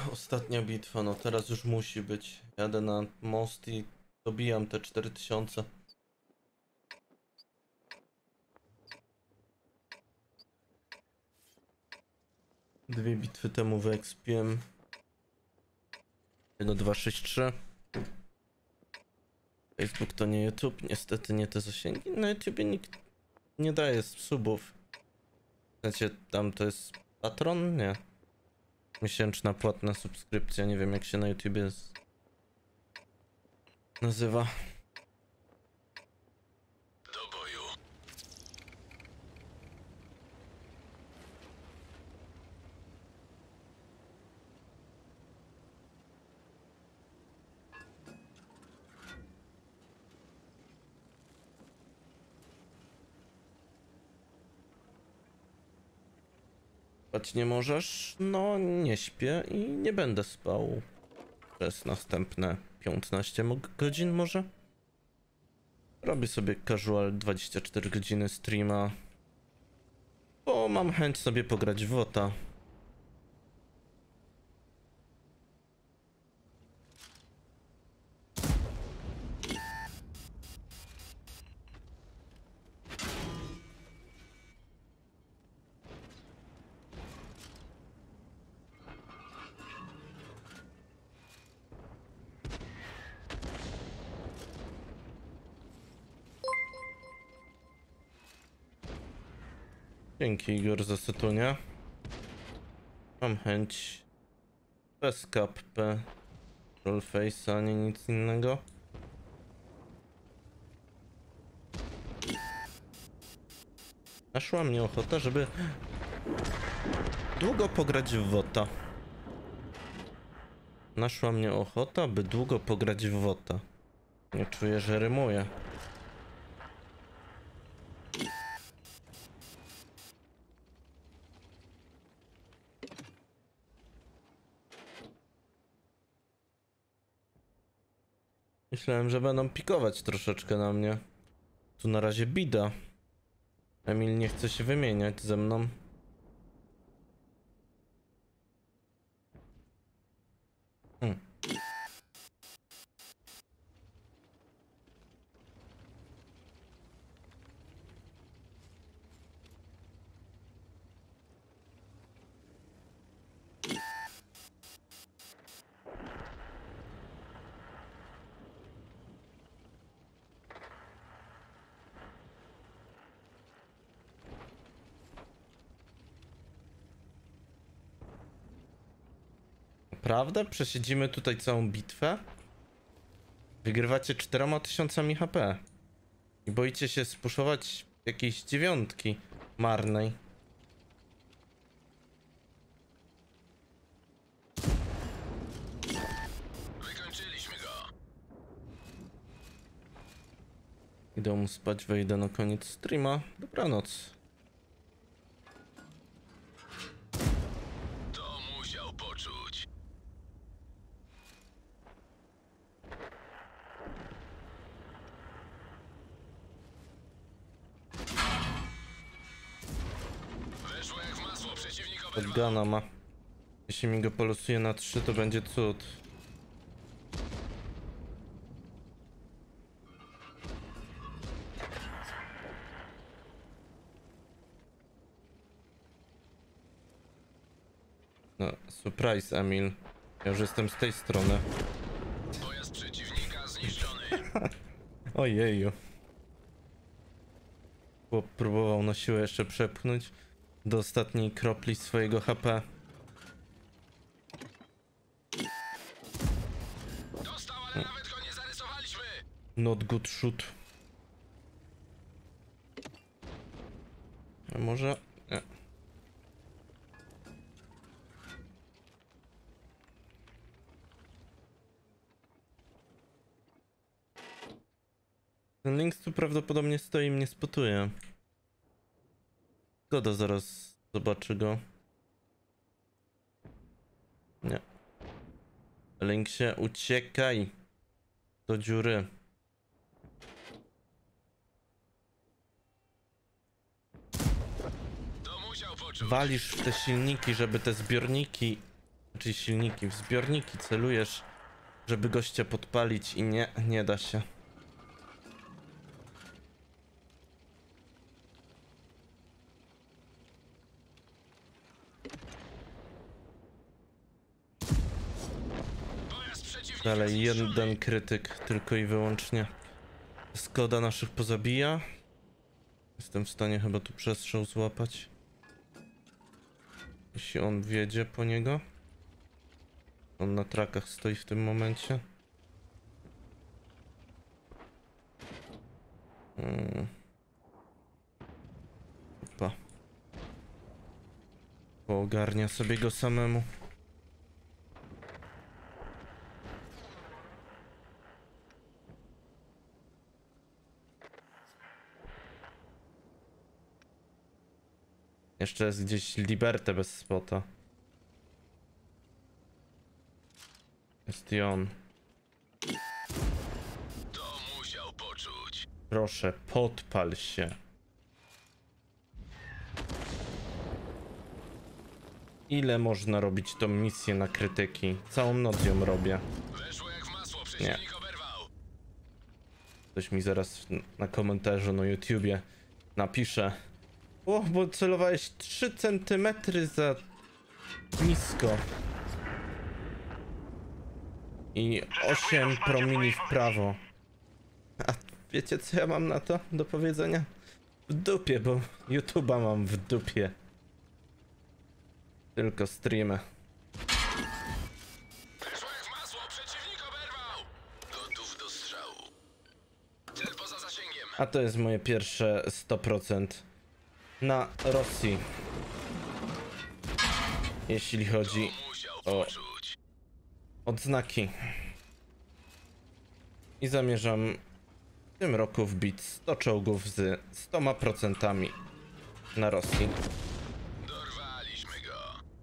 Ostatnia bitwa, no teraz już musi być. Jadę na most i dobijam te 4000. Dwie bitwy temu wyekspiłem. Tego 263. Facebook to nie YouTube, niestety nie te zasięgi. Na YouTubie nikt nie daje subów. Znaczy, tam to jest patron? Nie. Miesięczna płatna subskrypcja, nie wiem jak się na YouTubie nazywa. Do boju. Spać nie możesz? No nie śpię i nie będę spał przez następne 15 godzin może. Robię sobie casual 24 godziny streama, bo mam chęć sobie pograć w WOTA. Dzięki Igor za setunie. Mam chęć bez KP, rollface'a, ani nic innego. Naszła mnie ochota, żeby długo pograć w WOTA. Naszła mnie ochota, by długo pograć w WOTA. Nie czuję, że rymuję. Myślałem, że będą pikować troszeczkę na mnie. Tu na razie bida. Emil nie chce się wymieniać ze mną. Prawda? Przesiedzimy tutaj całą bitwę? Wygrywacie 4000 HP. I boicie się spuszować jakiejś dziewiątki marnej. Wykończyliśmy go. Idę mu spać, wejdę na koniec streama. Dobranoc. To musiał poczuć. Weszło jak w masło, przeciwnik oberwał. Shotguna ma. Jeśli mi go polosuje na 3, to będzie cud. No, surprise, Emil. Ja już jestem z tej strony. Pojazd przeciwnika zniszczony. Ojeju. Chłop próbował na siłę jeszcze przepchnąć do ostatniej kropli swojego HP. Dostał, ale nawet go nie zarysowaliśmy. Not good shoot. A może... Nie. Ten Lynx tu prawdopodobnie stoi i mnie spotuje. Goda zaraz zobaczy go. Nie. Lynxie, uciekaj do dziury. To musiał poczuć. Walisz w te silniki, żeby te zbiorniki Czyli silniki, w zbiorniki celujesz, żeby gościa podpalić i nie da się. Pojazd przeciwnika Dalej zniszczony. jeden krytyk tylko i wyłącznie. Skoda naszych pozabija. Jestem w stanie chyba tu przestrzał złapać. Jeśli on wjedzie po niego. On na trakach stoi w tym momencie. Opa. Poogarnia sobie go samemu. Jeszcze jest gdzieś Liberty bez spota. Jest i on. To musiał poczuć. Proszę, podpal się. Ile można robić tą misję na krytyki? Całą noc ją robię. Weszło jak w masło, przeciwnik oberwał. Ktoś mi zaraz na komentarzu na YouTubie napisze: o, bo celowałeś 3 cm za nisko. I 8 promili w prawo. A wiecie co ja mam na to do powiedzenia? W dupie, bo YouTube'a mam w dupie. Tylko streamy. Weszło jak w masło, przeciwnik oberwał. Gotów do strzału. Cel poza zasięgiem. A to jest moje pierwsze 100% na Rosji. Jeśli chodzi To musiał o poczuć. odznaki. I zamierzam w tym roku wbić 100 czołgów z 100% na Rosji. Dorwaliśmy go.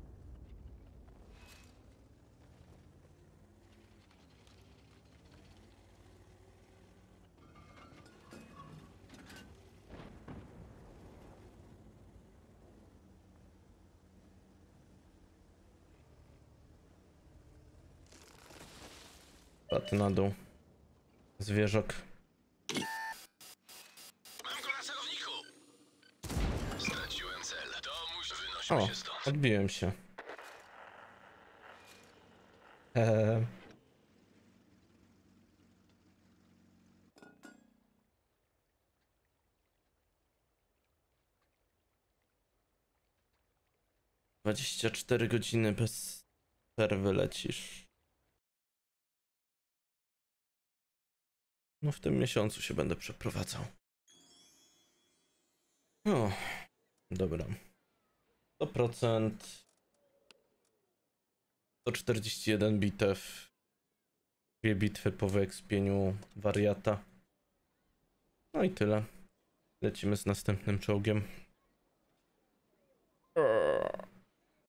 Pat na dół. Zwierzok. Mam go na celowniku. Straciłem cel. To musi wynosić O, się stąd. odbiłem się. Eee. ...24 godziny bez przerwy lecisz. No w tym miesiącu się będę przeprowadzał. O, dobra. 100%. 141 bitew. 2 bitwy po wyekspieniu wariata. No i tyle. Lecimy z następnym czołgiem.